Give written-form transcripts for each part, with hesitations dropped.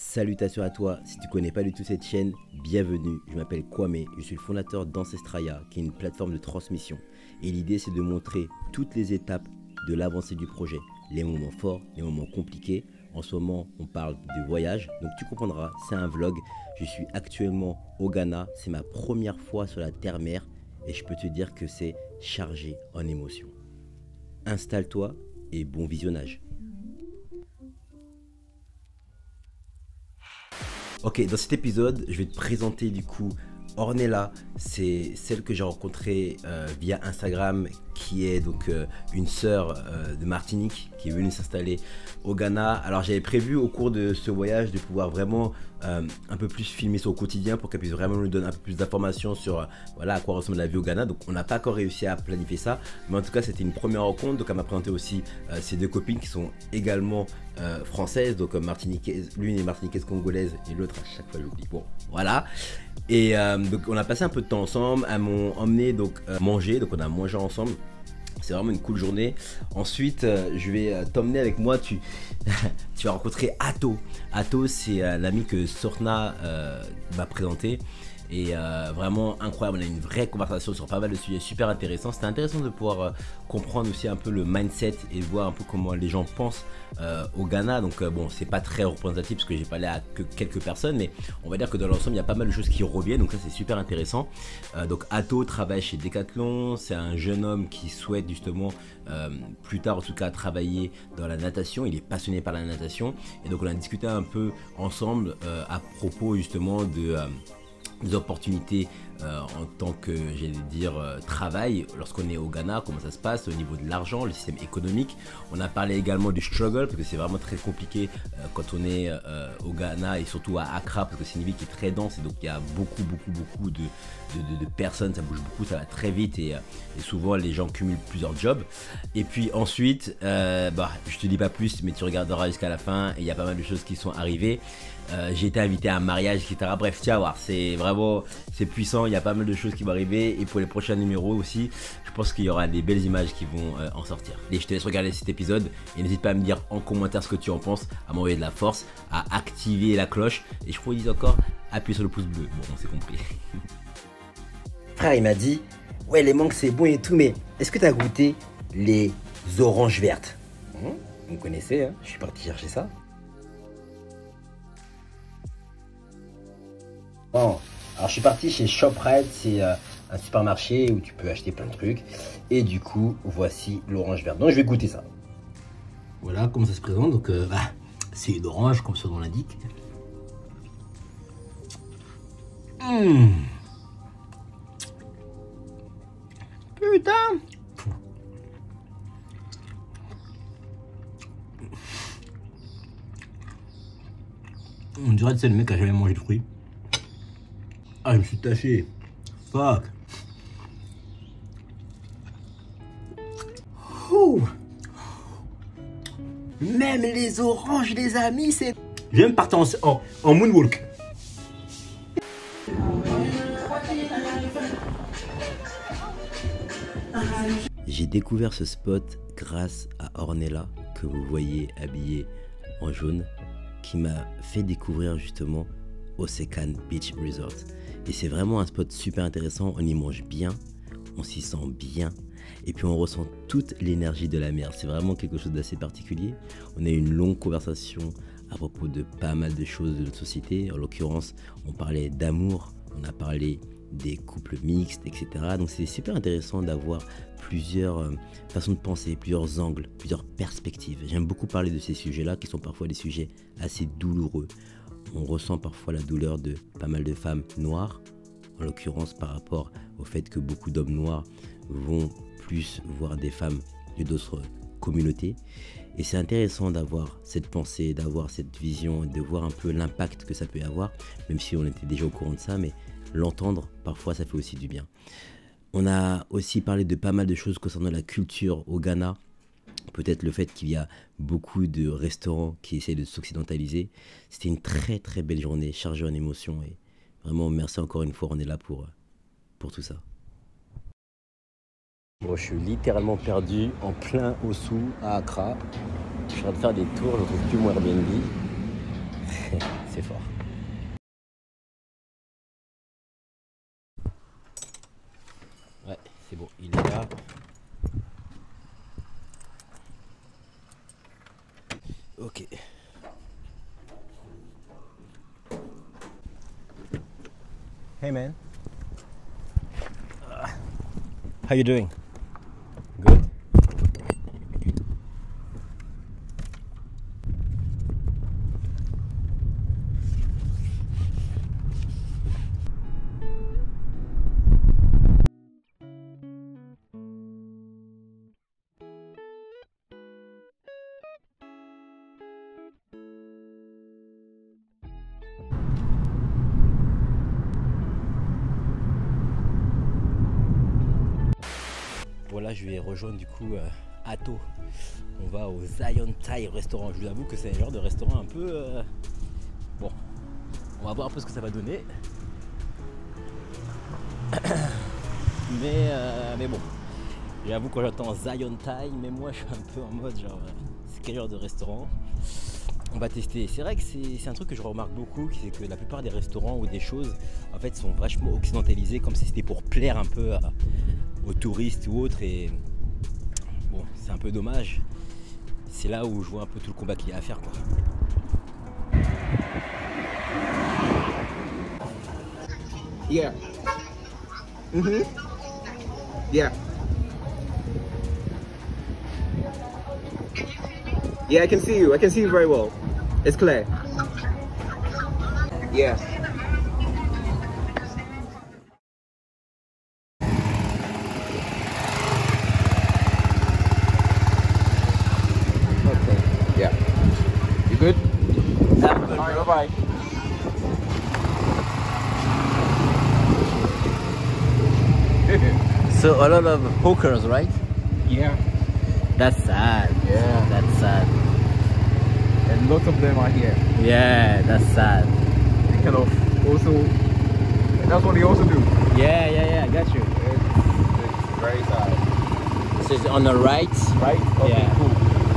Salutations à toi, si tu connais pas du tout cette chaîne, bienvenue, je m'appelle Kwame, je suis le fondateur d'Ancestraya qui est une plateforme de transmission et l'idée c'est de montrer toutes les étapes de l'avancée du projet, les moments forts, les moments compliqués. En ce moment on parle de voyage, donc tu comprendras, c'est un vlog, je suis actuellement au Ghana, c'est ma première fois sur la terre-mer et je peux te dire que c'est chargé en émotions. Installe-toi et bon visionnage. Ok, dans cet épisode, je vais te présenter du coup Ornella. C'est celle que j'ai rencontrée via Instagram, qui est donc une sœur de Martinique qui est venue s'installer au Ghana. Alors j'avais prévu au cours de ce voyage de pouvoir vraiment un peu plus filmer son quotidien pour qu'elle puisse vraiment nous donner un peu plus d'informations sur voilà, à quoi ressemble la vie au Ghana. Donc on n'a pas encore réussi à planifier ça, mais en tout cas c'était une première rencontre. Donc elle m'a présenté aussi ses deux copines qui sont également françaises, donc martiniquaise, l'une est martiniquaise congolaise et l'autre à chaque fois j'oublie. Bon voilà. Et donc on a passé un peu de temps ensemble, elles m'ont emmené donc manger, donc on a mangé ensemble. C'est vraiment une cool journée. Ensuite, je vais t'emmener avec moi. Tu vas rencontrer Atto. Atto, c'est l'ami que Sorna m'a présenté. Et vraiment incroyable, on a eu une vraie conversation sur pas mal de sujets super intéressants. C'était intéressant de pouvoir comprendre aussi un peu le mindset et voir un peu comment les gens pensent au Ghana. Donc bon, c'est pas très représentatif parce que j'ai parlé à que quelques personnes, mais on va dire que dans l'ensemble il y a pas mal de choses qui reviennent, donc ça c'est super intéressant. Donc Atto travaille chez Decathlon, c'est un jeune homme qui souhaite justement plus tard en tout cas travailler dans la natation. Il est passionné par la natation et donc on a discuté un peu ensemble à propos justement de des opportunités en tant que, j'allais dire, travail lorsqu'on est au Ghana, comment ça se passe au niveau de l'argent, le système économique. On a parlé également du struggle parce que c'est vraiment très compliqué quand on est au Ghana et surtout à Accra parce que c'est une ville qui est très dense et donc il y a beaucoup de personnes, ça bouge beaucoup, ça va très vite et souvent les gens cumulent plusieurs jobs. Et puis ensuite, je te dis pas plus mais tu regarderas jusqu'à la fin et il y a pas mal de choses qui sont arrivées. J'ai été invité à un mariage, etc. Bref, tu vas voir, c'est vraiment, c'est puissant, il y a pas mal de choses qui vont arriver. Et pour les prochains numéros aussi, je pense qu'il y aura des belles images qui vont en sortir. Et je te laisse regarder cet épisode et n'hésite pas à me dire en commentaire ce que tu en penses, à m'envoyer de la force, à activer la cloche. Et je crois qu'ils disent encore, appuyer sur le pouce bleu. Bon, on s'est compris. Frère, il m'a dit, ouais, les mangues c'est bon et tout, mais est-ce que tu as goûté les oranges vertes? Vous me connaissez, hein, je suis parti chercher ça. Bon, alors je suis parti chez ShopRite, c'est un supermarché où tu peux acheter plein de trucs. Et du coup, voici l'orange verte. Donc je vais goûter ça. Voilà comment ça se présente. Donc c'est une orange comme son nom l'indique. Putain. On dirait que c'est le mec qui a jamais mangé de fruits. Ah, je me suis taché. Fuck. Ouh. Même les oranges, les amis, c'est... Je vais me partir en moonwalk. J'ai découvert ce spot grâce à Ornella, que vous voyez habillée en jaune, qui m'a fait découvrir justement Osekan Beach Resort. Et c'est vraiment un spot super intéressant, on y mange bien, on s'y sent bien et puis on ressent toute l'énergie de la mer. C'est vraiment quelque chose d'assez particulier. On a eu une longue conversation à propos de pas mal de choses de notre société. En l'occurrence, on parlait d'amour, on a parlé des couples mixtes, etc. Donc c'est super intéressant d'avoir plusieurs façons de penser, plusieurs angles, plusieurs perspectives. J'aime beaucoup parler de ces sujets-là qui sont parfois des sujets assez douloureux. On ressent parfois la douleur de pas mal de femmes noires, en l'occurrence par rapport au fait que beaucoup d'hommes noirs vont plus voir des femmes de d'autres communautés. Et c'est intéressant d'avoir cette pensée, d'avoir cette vision, de voir un peu l'impact que ça peut avoir, même si on était déjà au courant de ça, mais l'entendre, parfois ça fait aussi du bien. On a aussi parlé de pas mal de choses concernant la culture au Ghana. Peut-être le fait qu'il y a beaucoup de restaurants qui essaient de s'occidentaliser. C'était une très très belle journée, chargée en émotions. Et vraiment, merci encore une fois, on est là pour tout ça. Bon, je suis littéralement perdu en plein Ossou à Accra. Je suis en train de faire des tours, je ne trouve plus mon Airbnb. c'est fort. Ouais, c'est bon, il est là. Ok. Hey man. How you doing? Good. Voilà, je vais rejoindre du coup Atto. On va au Zion Thai restaurant. Je vous avoue que c'est un genre de restaurant un peu... Bon, on va voir un peu ce que ça va donner. Mais bon, j'avoue quand j'entends Zion Thai, mais moi je suis un peu en mode genre... c'est quel genre de restaurant? On va tester. C'est vrai que c'est un truc que je remarque beaucoup, c'est que la plupart des restaurants ou des choses en fait sont vachement occidentalisés, comme si c'était pour plaire un peu aux touristes ou autres, et bon, c'est un peu dommage. C'est là où je vois un peu tout le combat qu'il y a à faire, quoi. Yeah. Mhm. Yeah. Yeah, I can see you. I can see you very well. It's clear. Yeah. Okay. Yeah. You good? I'm good. All right. Bye-bye. So a lot of hookers, right? Yeah. That's sad. Yeah. That's sad. And lots of them are here. Yeah, that's sad. They kind of also. That's what they also do. Yeah, I got you. It's very sad. So it's on the right. Right? Okay, Yeah. cool.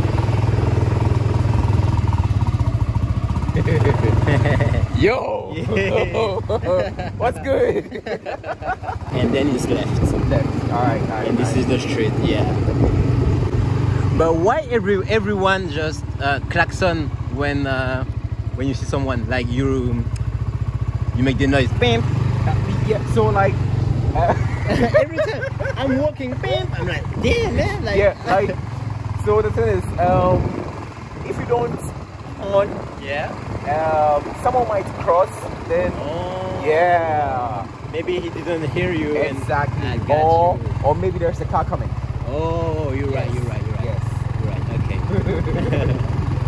Yo! Yeah. What's good? And then it's left. Left. Alright. And this is the street, yeah. But why everyone just klaxon when you see someone? Like you make the noise, bam. Yeah, so like Every time I'm walking, bam, I'm like, damn man, like yeah, like so the thing is, if you don't on, yeah. someone might cross, then Oh. yeah, Maybe he didn't hear you. exactly. And I got you. Or maybe there's a car coming. Oh, you're right. Yes. You're right. Yes. You're right. Okay.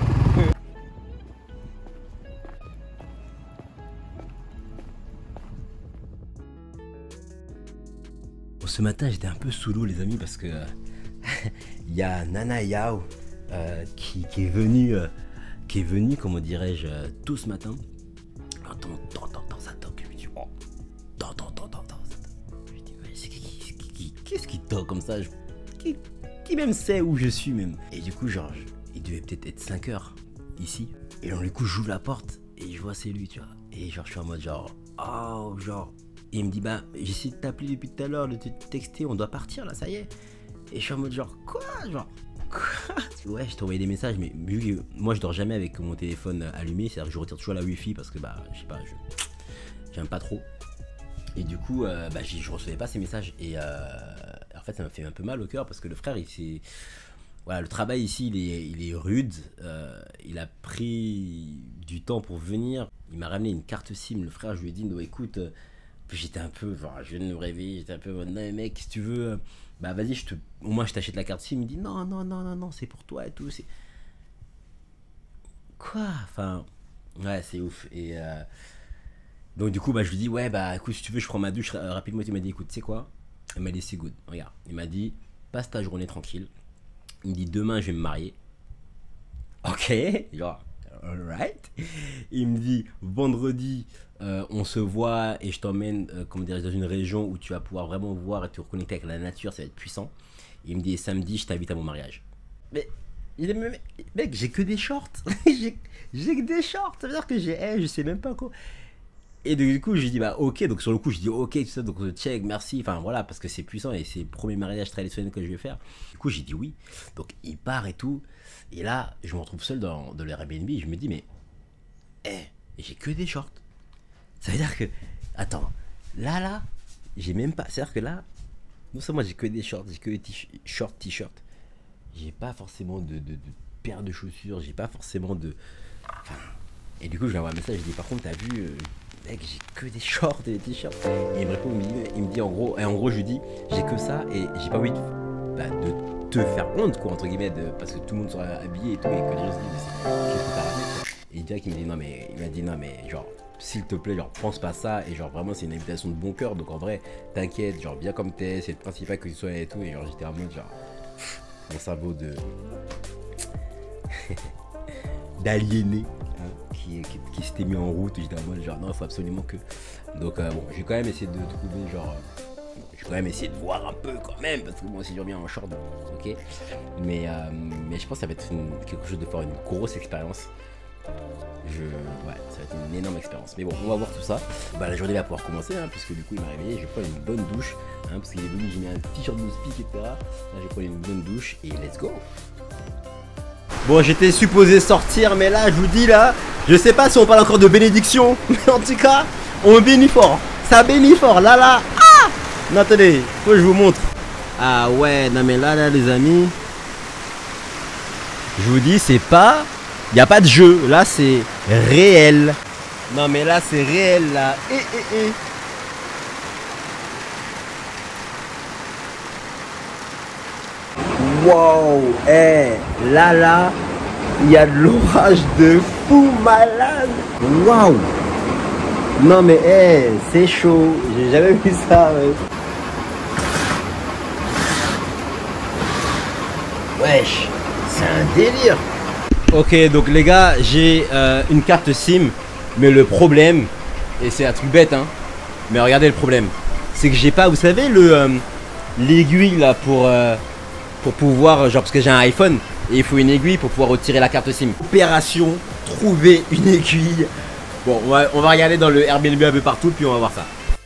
Bon, ce matin, j'étais un peu sous l'eau, les amis, parce que il y a Nana Yao qui est venu, comment dirais-je, tôt ce matin. Attends, ça toque. Je me dis, oh, ça toque. Je me dis, ouais, qu'est-ce qui toque comme ça? Qui même sait où je suis même? Et du coup, genre, il devait peut-être être 5 heures ici. Et donc, du coup, j'ouvre la porte et je vois c'est lui, tu vois. Et genre, je suis en mode genre, oh, genre. Et il me dit, bah, j'essaie de t'appeler depuis tout à l'heure, de te texter, on doit partir là, ça y est. Et je suis en mode genre, quoi? Genre, quoi? Ouais, je t'envoyais des messages, mais vu que moi je dors jamais avec mon téléphone allumé, c'est-à-dire que je retire toujours la wifi parce que bah, je sais pas, j'aime pas trop. Et du coup, bah, je recevais pas ces messages. Et en fait, ça m'a fait un peu mal au cœur parce que le frère, voilà, le travail ici, il est rude. Il a pris du temps pour venir. Il m'a ramené une carte SIM. Le frère, je lui ai dit, non, écoute, j'étais un peu, genre, je viens de me réveiller, j'étais un peu, non, mais mec, si tu veux, bah vas-y, au moins je t'achète la carte SIM. Il me dit, non, c'est pour toi et tout. C'est quoi? Enfin, ouais, c'est ouf. Et donc, du coup, bah, je lui dis, ouais, bah écoute, si tu veux, je prends ma douche rapidement. Il m'a dit, écoute, tu sais quoi? Il m'a dit, c'est good. Regarde, il m'a dit, passe ta journée tranquille. Il me dit, demain, je vais me marier. Ok, genre, alright. Il me dit, vendredi, on se voit et je t'emmène, comment dire, dans une région où tu vas pouvoir vraiment voir et te reconnecter avec la nature, ça va être puissant. Et il me dit, samedi, je t'invite à mon mariage. Mais Il est même... Mec, j'ai que des shorts. j'ai que des shorts. Ça veut dire que j'ai... je sais même pas quoi. Et du coup, je lui dis, bah ok. Donc sur le coup, je dis, ok, tout ça. Donc check, merci. Enfin voilà, parce que c'est puissant et c'est le premier mariage traditionnel que je vais faire. Du coup, j'ai dit oui. Donc il part et tout. Et là, je me retrouve seul dans l'Airbnb. Et je me dis, mais... j'ai que des shorts. Ça veut dire que... Attends. Là, j'ai même pas... C'est-à-dire que là... Non seulement j'ai que des shorts, j'ai que des shorts, t-shirts. J'ai pas forcément de paire de chaussures, j'ai pas forcément de... Enfin... Et du coup, je lui envoie un message, je dis par contre, t'as vu, mec, j'ai que des shorts et des t-shirts. Et il me répond, il me dit en gros, et en gros, je lui dis, j'ai que ça et j'ai pas envie de te faire honte, quoi, entre guillemets, parce que tout le monde sera habillé et tout, et que les gens se disent, mais qu'est-ce que t'as ramené, quoi. Et direct, il m'a dit, non, mais genre, s'il te plaît, genre, pense pas ça, et genre, vraiment, c'est une invitation de bon cœur, donc en vrai, t'inquiète, genre, viens comme t'es, c'est le principal que tu sois et tout, et genre, j'étais en mode, genre, mon cerveau d'aliéné, hein, qui s'était mis en route, j'étais en mode, genre, non, il faut absolument que... Donc, bon, j'ai quand même essayé de trouver, genre... J'ai quand même essayé de voir un peu quand même, parce que moi aussi je reviens en short, ok. Mais je pense que ça va être quelque chose de fort, une grosse expérience. Ouais, ça va être une énorme expérience. Mais bon, on va voir tout ça. Bah, la journée va pouvoir commencer, hein, puisque du coup il m'a réveillé. Je vais prendre une bonne douche, hein, parce qu'il est venu, j'ai mis un t-shirt de speak, etc. Là, je vais prendre une bonne douche et let's go. Bon, j'étais supposé sortir, mais là, je vous dis, là, je sais pas si on parle encore de bénédiction, mais en tout cas, on bénit fort. Ça bénit fort, là. Ah! Non, attendez, faut que je vous montre. Ah ouais, non mais là, les amis, je vous dis, c'est pas... Il n'y a pas de jeu, là c'est réel. Non mais là c'est réel là. Wow, là, il y a de l'orage de fou malade. Waouh. Non mais c'est chaud, j'ai jamais vu ça. Wesh, c'est un délire. Ok, donc les gars, j'ai une carte SIM, mais le problème, et c'est un truc bête, hein, mais regardez le problème, c'est que j'ai pas, vous savez, l'aiguille là pour pouvoir, genre parce que j'ai un iPhone, et il faut une aiguille pour pouvoir retirer la carte SIM. Opération, trouver une aiguille. Bon, on va regarder dans le Airbnb un peu partout, puis on va voir ça.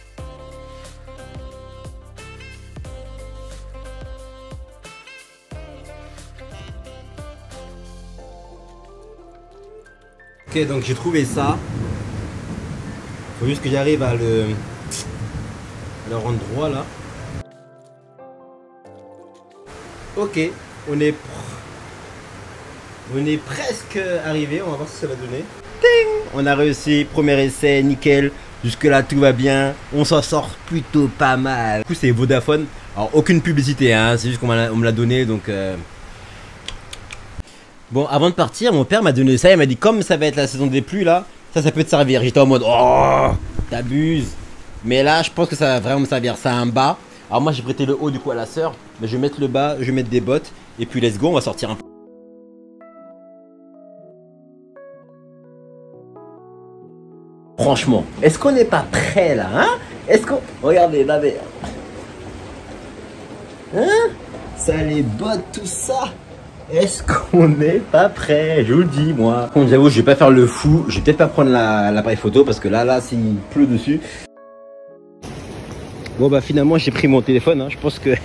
Ok, donc j'ai trouvé ça. Faut juste que j'arrive à le rendre droit là. Ok, on est presque arrivé. On va voir ce que ça va donner. Ting! On a réussi, premier essai, nickel. Jusque là tout va bien. On s'en sort plutôt pas mal. Du coup c'est Vodafone. Alors aucune publicité, hein. C'est juste qu'on me l'a donné, donc. Bon, avant de partir, mon père m'a donné ça, il m'a dit comme ça va être la saison des pluies là, ça peut te servir. J'étais en mode oh, t'abuses. Mais là, je pense que ça va vraiment me servir. Ça a un bas. Alors moi, j'ai prêté le haut du coup à la sœur, mais je vais mettre le bas, je vais mettre des bottes et puis let's go, on va sortir un peu. Franchement, est-ce qu'on n'est pas prêt là, hein? Est-ce qu'on... Regardez, là, mais... Hein? Ça, les bottes, tout ça. Est-ce qu'on n'est pas prêt? Je vous le dis, moi. Bon, j'avoue, je vais pas faire le fou. Je vais peut-être pas prendre l'appareil photo parce que là, s'il pleut dessus. Bon, bah finalement, j'ai pris mon téléphone. Hein. Je pense que...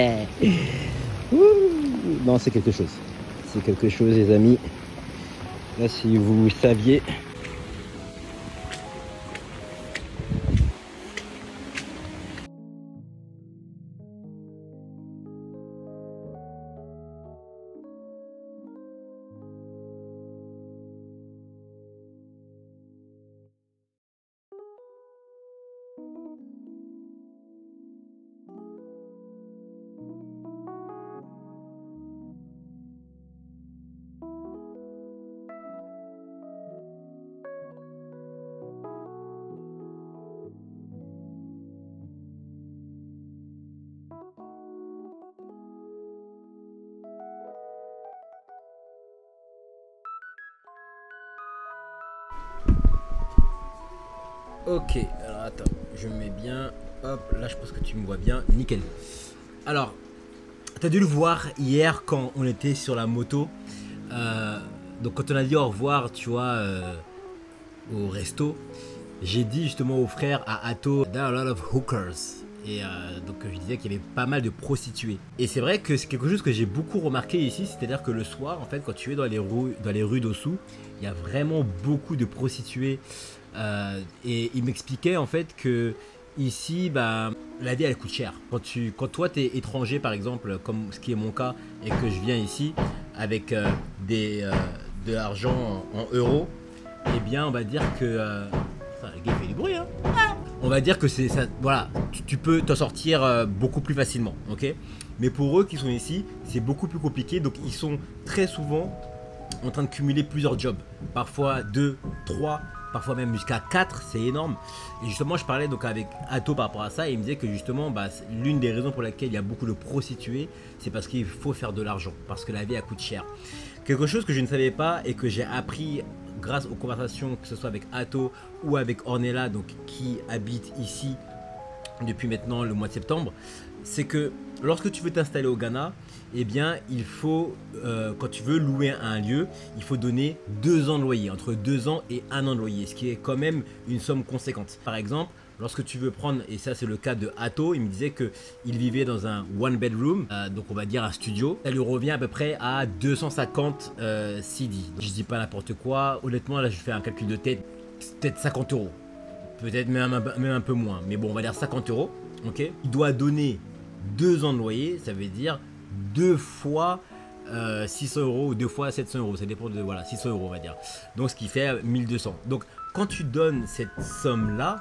Non, c'est quelque chose. C'est quelque chose, les amis. Là, si vous saviez... Ok, alors attends, je me mets bien. Hop, là je pense que tu me vois bien. Nickel. Alors, T'as dû le voir hier quand on était sur la moto. Donc quand on a dit au revoir, tu vois, au resto, j'ai dit justement au frère, à Atto, there are a lot of hookers. Et donc je disais qu'il y avait pas mal de prostituées. Et c'est vrai que c'est quelque chose que j'ai beaucoup remarqué ici, c'est-à-dire que le soir, en fait, quand tu es dans les rues d'Ossou, il y a vraiment beaucoup de prostituées. Et il m'expliquait en fait que ici, bah, la vie elle coûte cher. Quand toi tu es étranger par exemple, comme ce qui est mon cas, et que je viens ici avec de l'argent en euros, eh bien on va dire que... Enfin, le gars fait du bruit, hein. On va dire que c'est ça, voilà, tu peux t'en sortir beaucoup plus facilement, ok. Mais pour eux qui sont ici, c'est beaucoup plus compliqué, donc ils sont très souvent en train de cumuler plusieurs jobs, parfois 2, 3, parfois même jusqu'à 4, c'est énorme. Et justement, je parlais donc avec Atto par rapport à ça, et il me disait que justement, bah, l'une des raisons pour laquelle il y a beaucoup de prostituées, c'est parce qu'il faut faire de l'argent, parce que la vie elle coûte cher. Quelque chose que je ne savais pas et que j'ai appris grâce aux conversations, que ce soit avec Atto ou avec Ornella, donc qui habite ici depuis maintenant le mois de septembre, c'est que lorsque tu veux t'installer au Ghana, eh bien il faut, quand tu veux louer un lieu, il faut donner 2 ans de loyer, entre 2 ans et 1 an de loyer, ce qui est quand même une somme conséquente. Par exemple, lorsque tu veux prendre, et ça c'est le cas de Atto, il me disait qu'il vivait dans un one bedroom, donc on va dire un studio, ça lui revient à peu près à 250 CD. Je dis pas n'importe quoi, honnêtement là je fais un calcul de tête, peut-être 50 euros, peut-être même un peu moins, mais bon on va dire 50 euros, ok. Il doit donner 2 ans de loyer, ça veut dire 2 fois 600 euros ou 2 fois 700 euros, ça dépend de, voilà, 600 euros on va dire, donc ce qui fait 1200. Donc quand tu donnes cette somme là,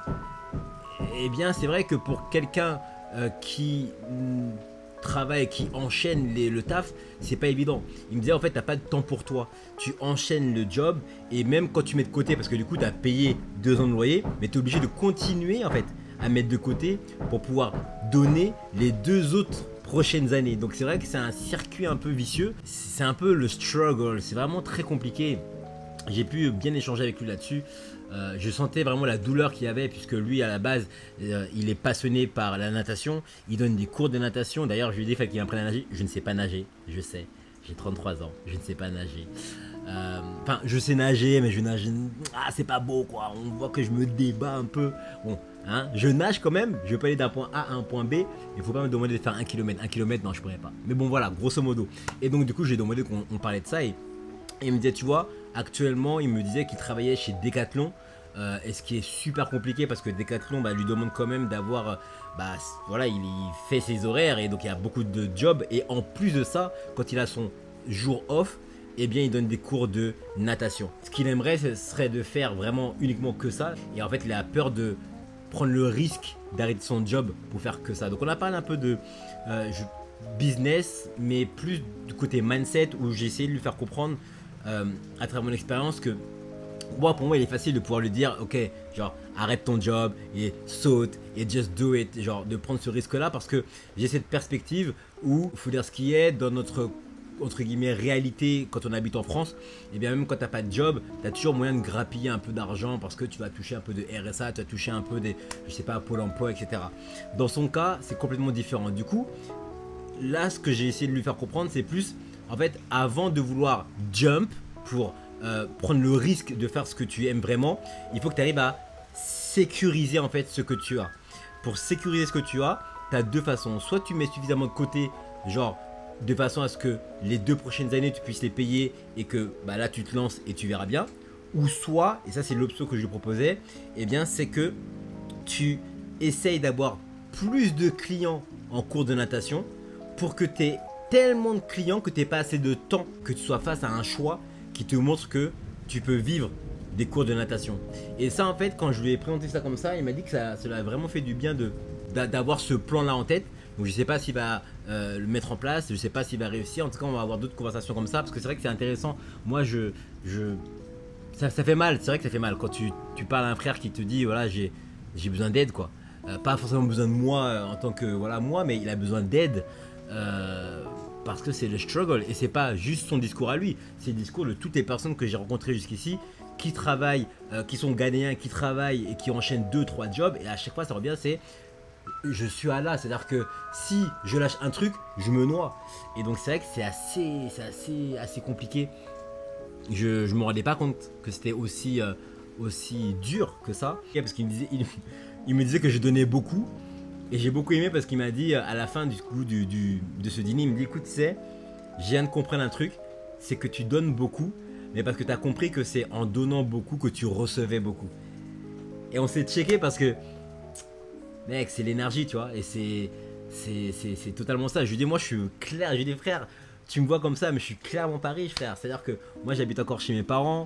eh bien c'est vrai que pour quelqu'un qui travaille, qui enchaîne le taf, c'est pas évident. Il me disait en fait t'as pas de temps pour toi, tu enchaînes le job, et même quand tu mets de côté, parce que du coup tu as payé 2 ans de loyer, mais tu es obligé de continuer en fait à mettre de côté pour pouvoir donner les 2 autres prochaines années. Donc c'est vrai que c'est un circuit un peu vicieux, c'est un peu le struggle, c'est vraiment très compliqué. J'ai pu bien échanger avec lui là-dessus. Je sentais vraiment la douleur qu'il y avait, puisque lui à la base il est passionné par la natation, il donne des cours de natation. D'ailleurs je lui ai dit qu'il fallait qu'il apprenne à nager. Je ne sais pas nager, je sais, j'ai 33 ans, je ne sais pas nager. Enfin je sais nager, mais je nage, c'est pas beau quoi, on voit que je me débat un peu. Bon, hein, je nage quand même, je peux aller d'un point A à un point B, il faut pas me demander de faire 1 km. 1 km non je pourrais pas, mais bon voilà, grosso modo. Et donc du coup j'ai demandé qu'on parlait de ça, et il me disait, tu vois, actuellement, il me disait qu'il travaillait chez Decathlon, et ce qui est super compliqué parce que Decathlon lui demande quand même d'avoir, voilà, il fait ses horaires, et donc il y a beaucoup de jobs, et en plus de ça, quand il a son jour off, eh bien il donne des cours de natation. Ce qu'il aimerait, ce serait de faire vraiment uniquement que ça, et en fait il a peur de prendre le risque d'arrêter son job pour faire que ça. Donc on a parlé un peu de business, mais plus du côté mindset, où j'ai essayé de lui faire comprendre à travers mon expérience que moi, pour moi il est facile de pouvoir lui dire ok, genre arrête ton job et saute et just do it, genre de prendre ce risque là, parce que j'ai cette perspective où il faut dire ce qui est dans notre entre guillemets réalité quand on habite en France. Et bien même quand t'as pas de job, t'as toujours moyen de grappiller un peu d'argent, parce que tu vas toucher un peu de RSA, tu vas toucher un peu des, je sais pas, Pôle emploi, etc. Dans son cas c'est complètement différent. Du coup là ce que j'ai essayé de lui faire comprendre, c'est plus en fait, avant de vouloir jump pour prendre le risque de faire ce que tu aimes vraiment, il faut que tu arrives à sécuriser en fait ce que tu as. Pour sécuriser ce que tu as, tu as 2 façons. Soit tu mets suffisamment de côté, genre de façon à ce que les 2 prochaines années tu puisses les payer, et que là tu te lances et tu verras bien. Ou soit, et ça c'est l'option que je lui proposais, eh bien c'est que tu essayes d'avoir plus de clients en cours de natation pour que tu aies tellement de clients que tu n'aies pas assez de temps, que tu sois face à un choix qui te montre que tu peux vivre des cours de natation. Et ça en fait, quand je lui ai présenté ça comme ça, il m'a dit que ça l'a vraiment fait du bien d'avoir ce plan là en tête. Donc je sais pas s'il va le mettre en place, je sais pas s'il va réussir. En tout cas on va avoir d'autres conversations comme ça, parce que c'est vrai que c'est intéressant. Moi ça fait mal, c'est vrai que ça fait mal quand tu parles à un frère qui te dit voilà j'ai besoin d'aide quoi. Pas forcément besoin de moi en tant que voilà moi, mais il a besoin d'aide. Parce que c'est le struggle, et c'est pas juste son discours à lui, c'est le discours de toutes les personnes que j'ai rencontrées jusqu'ici qui travaillent, qui sont ghanéens, qui travaillent et qui enchaînent 2-3 jobs, et à chaque fois ça revient, c'est je suis à là. C'est-à-dire que si je lâche un truc, je me noie. Et donc c'est vrai que c'est assez compliqué. Je me rendais pas compte que c'était aussi dur que ça. Parce qu'il me disait, il me disait que je donnais beaucoup. Et j'ai beaucoup aimé parce qu'il m'a dit à la fin de ce dîner, il me dit écoute, tu sais, je viens de comprendre un truc, c'est que tu donnes beaucoup, mais parce que tu as compris que c'est en donnant beaucoup que tu recevais beaucoup. Et on s'est checké parce que, mec, c'est l'énergie, tu vois, et c'est totalement ça. Je lui dis, moi je suis clair, je lui dis frère, tu me vois comme ça, mais je suis clairement pas riche, frère. C'est-à-dire que moi j'habite encore chez mes parents,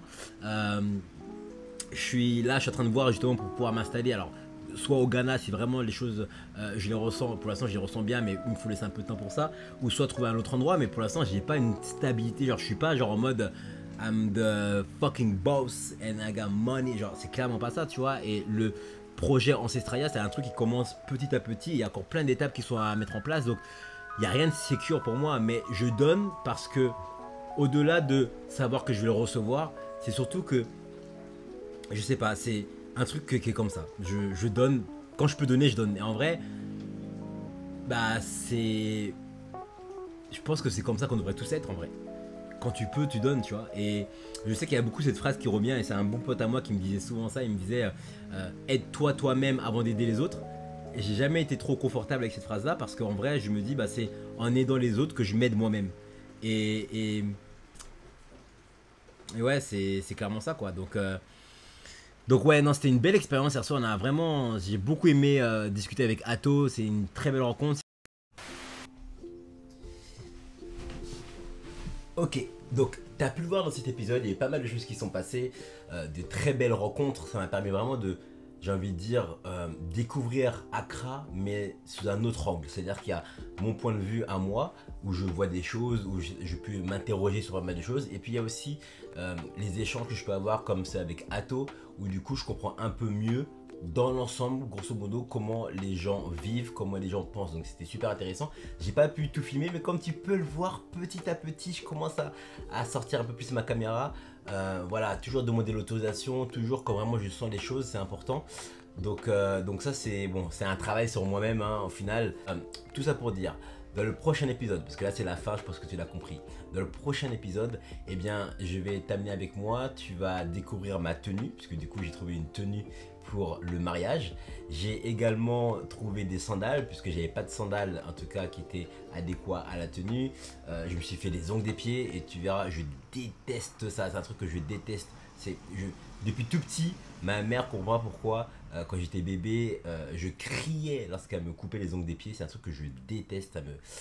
je suis en train de voir justement pour pouvoir m'installer. Alors, soit au Ghana si vraiment les choses je les ressens, pour l'instant je les ressens bien mais il me faut laisser un peu de temps pour ça, ou soit trouver un autre endroit, mais pour l'instant j'ai pas une stabilité, genre je suis pas genre en mode I'm the fucking boss and I got money, genre c'est clairement pas ça tu vois. Et le projet Ancestralia c'est un truc qui commence petit à petit, il y a encore plein d'étapes qui sont à mettre en place, donc il n'y a rien de sécure pour moi, mais je donne parce que au-delà de savoir que je vais le recevoir, c'est surtout que je sais pas, c'est un truc qui est comme ça. Je donne, quand je peux donner, je donne. Et en vrai, bah c'est... Je pense que c'est comme ça qu'on devrait tous être en vrai. Quand tu peux, tu donnes, tu vois. Et je sais qu'il y a beaucoup cette phrase qui revient, et c'est un bon pote à moi qui me disait souvent ça. Il me disait aide-toi toi-même avant d'aider les autres. Et j'ai jamais été trop confortable avec cette phrase-là parce qu'en vrai, je me dis bah c'est en aidant les autres que je m'aide moi-même. Et ouais, c'est clairement ça quoi. Donc ouais, non, c'était une belle expérience hier soir. J'ai beaucoup aimé discuter avec Atto. C'est une très belle rencontre. Ok, donc t'as pu le voir dans cet épisode, il y a pas mal de choses qui sont passées, de très belles rencontres. Ça m'a permis vraiment de, j'ai envie de dire, découvrir Accra, mais sous un autre angle. C'est-à-dire qu'il y a mon point de vue à moi, où je vois des choses, où je peux m'interroger sur pas mal de choses. Et puis il y a aussi les échanges que je peux avoir, comme c'est avec Atto, où du coup je comprends un peu mieux, dans l'ensemble, grosso modo, comment les gens vivent, comment les gens pensent. Donc c'était super intéressant. J'ai pas pu tout filmer, mais comme tu peux le voir, petit à petit, je commence à sortir un peu plus ma caméra. Voilà, toujours demander l'autorisation, toujours quand vraiment je sens les choses, c'est important. Donc ça c'est bon, c'est un travail sur moi-même hein, au final. Tout ça pour dire, dans le prochain épisode, parce que là c'est la fin, je pense que tu l'as compris. Dans le prochain épisode, eh bien je vais t'amener avec moi, tu vas découvrir ma tenue, puisque du coup j'ai trouvé une tenue pour le mariage. J'ai également trouvé des sandales, puisque j'avais pas de sandales en tout cas qui étaient adéquats à la tenue. Je me suis fait les ongles des pieds et tu verras, je déteste ça, c'est un truc que je déteste. Depuis tout petit, ma mère comprend pourquoi quand j'étais bébé, je criais lorsqu'elle me coupait les ongles des pieds. C'est un truc que je déteste.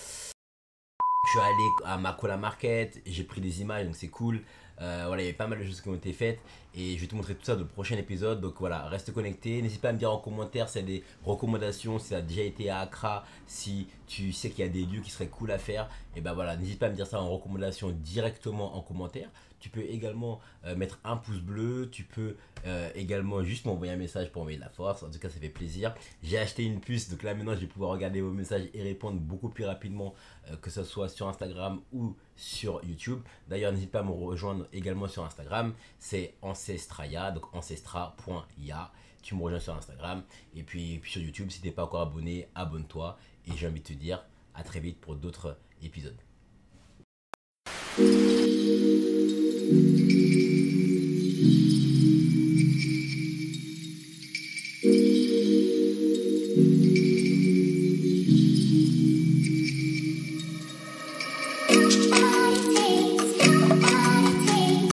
Je suis allé à Makola Market, j'ai pris des images, donc c'est cool. Voilà, il y avait pas mal de choses qui ont été faites et je vais te montrer tout ça dans le prochain épisode. Donc voilà, reste connecté. N'hésite pas à me dire en commentaire si y a des recommandations, si tu as déjà été à Accra, si tu sais qu'il y a des lieux qui seraient cool à faire. Et ben voilà, n'hésite pas à me dire ça en recommandation directement en commentaire. Tu peux également mettre un pouce bleu, tu peux également juste m'envoyer un message pour envoyer de la force. En tout cas, ça fait plaisir. J'ai acheté une puce, donc là maintenant je vais pouvoir regarder vos messages et répondre beaucoup plus rapidement, que ce soit sur Instagram ou sur YouTube. D'ailleurs, n'hésite pas à me rejoindre également sur Instagram, c'est Ancestralia, donc ancestra.ya. Tu me rejoins sur Instagram et puis sur YouTube, si tu n'es pas encore abonné, abonne-toi et j'ai envie de te dire à très vite pour d'autres épisodes.